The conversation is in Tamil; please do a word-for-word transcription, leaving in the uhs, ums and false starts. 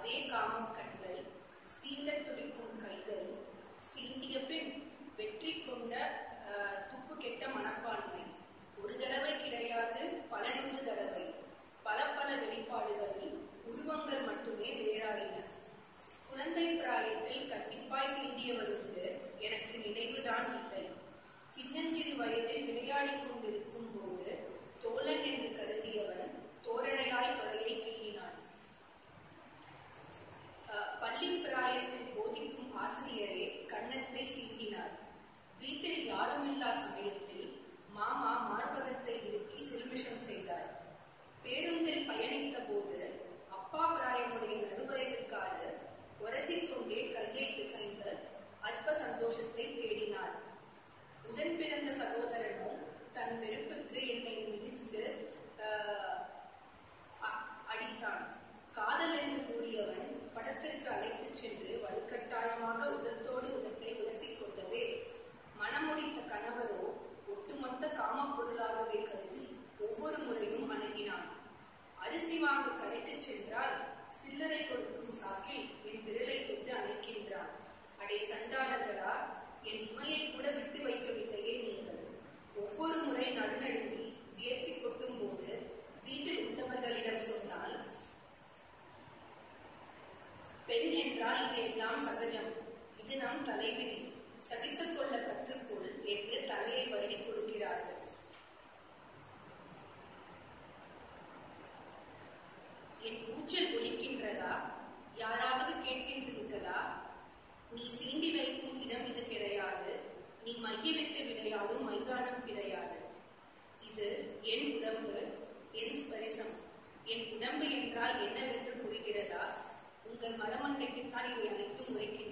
அதே காமக் கண்கள், சீண்டத் துடிக்கும் கைகள், சீண்டிய பின் வெற்றி கொண்ட துப்பு கெட்ட மனப்பான்மை, ஒரு தடவை கிடையாது பல நூறு தடவை, பல பல வெளிப்பாடுகளில் உருவங்கள் மட்டுமே வேறாயின. குழந்தை பிராயத்தில் கண்டிப்பாய் சீண்டியவர் உண்டு, எனக்கு நினைவுதான் இல்லை. சின்னஞ்சிறு வயதில் விளையாடி கொண்டிருக்கும் போது தோழன் என்று கருதியவன் தோரணையாய் தொடையை கிள்ளினான். பள்ளி பிராயத்தில் போதிக்கும் ஆசிரியரே கன்னத்தை சீண்டினார். வீட்டில் யாருமில்லா சமயத்தில் மாமா மார்பகத்தை இறுக்கி சில்மிஷம் செய்தார். பேருந்தில் பயணித்த போது அப்பா பிராயமுடைய நடுவயதுக்காரர் உரசிக்கொண்டே கையை பிசைந்து அற்ப சந்தோஷத்தை தேடினார். உடன் பிறந்த சகோதரனோ தன் வெறுப்புக்கு என்னை மிதித்து அடித்தான். காதல் என்று கூறியவன் படத்திற்கு அழைத்துச் சென்று வலுக்கட்டாயமாக உதத்தோடு உதத்தை உரசிக்கொண்டவே மனமுடித்த கணவரோ ஒட்டுமொத்த காமப்பொருளாகவே கருதி ஒவ்வொரு முறையும் அணுகினான். அரிசி வாங்க கடைக்கு சென்றால் சில்லறை கொடுக்கும் சாக்கில் என் விரலை கொண்டு அணைக்கின்றான். அடே சண்டாளர்களா, என் இமையை கூட விட்டு வைக்கவில்லையே நீங்கள். ஒவ்வொரு முறை நடுநடுங்கி வியர்த்தி கொட்டும் போது வீட்டில் உள்ளவர்களிடம் சொன்னால், பெண் என்றால் இது எல்லாம் சகஜம், இது நம் தலைவிதி, சகித்துக் கொள்ள கற்றுக்கொள் என்று தலையை வருடி கொடுக்கிறார்கள். என் கூச்சல் ஒலிக்கின்றதா? யாராவது கேட்கின்றீர்களா? நீ சீண்டி வைக்கும் இடம் இது கிடையாது, நீ மையவிட்டு விளையாடும் மைதானம் கிடையாது. இது என் உடம்பு, என் ஸ்பரிசம். என் உடம்பு என்றால் என்னவென்று புரிகிறதா? உங்கள் மரமண்டைக்குத்தான் இவை அனைத்தும் உரைக்கின்றன.